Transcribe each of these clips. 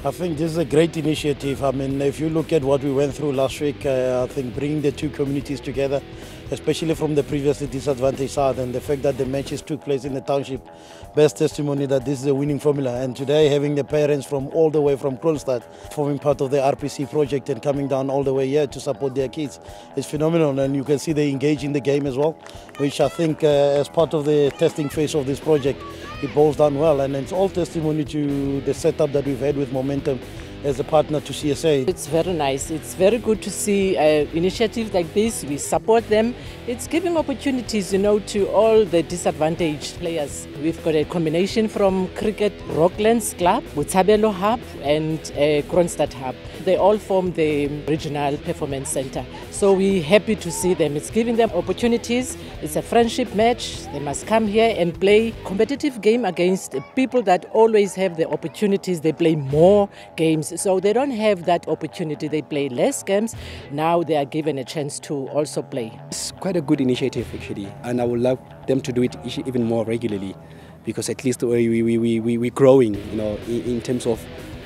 I think this is a great initiative. I mean, if you look at what we went through last week, I think bringing the two communities together, especially from the previously disadvantaged side, and the fact that the matches took place in the township, best testimony that this is a winning formula. And today, having the parents from all the way from Kroonstad forming part of the RPC project and coming down all the way here to support their kids is phenomenal. And you can see they engage in the game as well, which I think as part of the testing phase of this project, it boils down well. And it's all testimony to the setup that we've had with Momentum as a partner to CSA. It's very nice. It's very good to see initiatives like this. We support them. It's giving opportunities, to all the disadvantaged players. We've got a combination from Cricket Rocklands Club, Botshabelo Hub and Kroonstad Hub. They all form the Regional Performance Center. So we're happy to see them. It's giving them opportunities. It's a friendship match. They must come here and play competitive game against people that always have the opportunities. They play more games. So they don't have that opportunity. They play less games. Now they are given a chance to also play. It's quite a good initiative actually, and I would love them to do it even more regularly, because at least we're growing, in terms of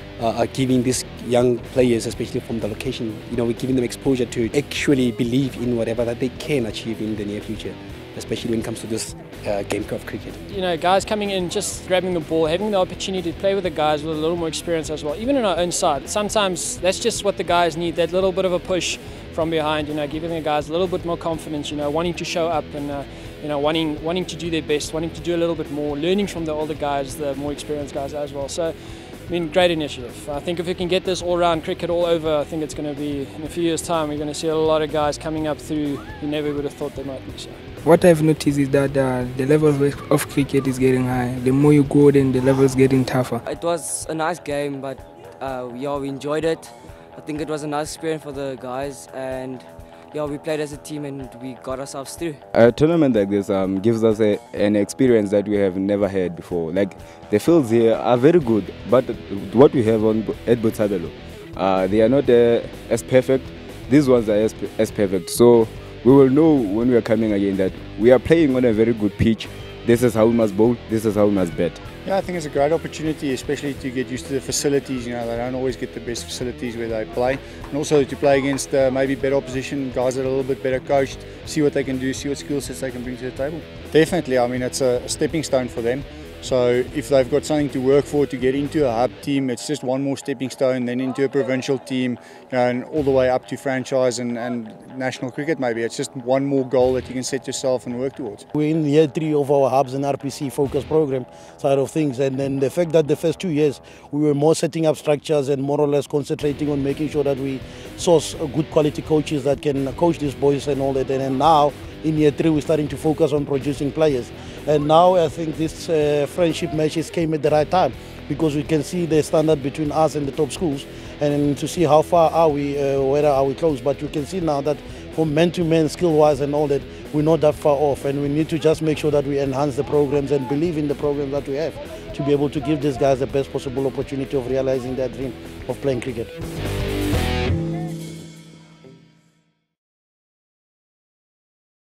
giving these young players, especially from the location, we're giving them exposure to actually believe in whatever that they can achieve in the near future, especially when it comes to this game of cricket. Guys coming in, just grabbing the ball, having the opportunity to play with the guys with a little more experience as well, even in our own side. Sometimes that's just what the guys need, that little bit of a push from behind, giving the guys a little bit more confidence, wanting to show up and wanting to do their best, wanting to do a little bit more, learning from the older guys, the more experienced guys as well. So, great initiative. I think if we can get this all-round cricket all over, I think it's going to be, in a few years' time, we're going to see a lot of guys coming up through who never would have thought they might be. So. What I've noticed is that the level of cricket is getting high. The more you go, then the level is getting tougher. It was a nice game, but we enjoyed it. I think it was a nice experience for the guys, and we played as a team and we got ourselves through. A tournament like this gives us an experience that we have never had before. Like, the fields here are very good, but what we have at Botshabelo, they are not as perfect. These ones are as perfect. So we will know when we are coming again that we are playing on a very good pitch. This is how we must bowl, this is how we must bat. Yeah, I think it's a great opportunity, especially to get used to the facilities. They don't always get the best facilities where they play. And also to play against maybe better opposition, guys that are a little bit better coached, see what they can do, see what skill sets they can bring to the table. Definitely, it's a stepping stone for them. So if they've got something to work for to get into a hub team, it's just one more stepping stone, then into a provincial team, and all the way up to franchise and national cricket maybe. It's just one more goal that you can set yourself and work towards. We're in year 3 of our hubs and RPC focus program side of things, and then the fact that the first 2 years we were more setting up structures and more or less concentrating on making sure that we source good quality coaches that can coach these boys and all that, and then now in year 3 we're starting to focus on producing players. And now I think this friendship matches came at the right time, because we can see the standard between us and the top schools, and to see how far are we, where are we close. But you can see now that from man-to-man, skill-wise and all that, we're not that far off, and we need to just make sure that we enhance the programs and believe in the programs that we have to be able to give these guys the best possible opportunity of realizing their dream of playing cricket.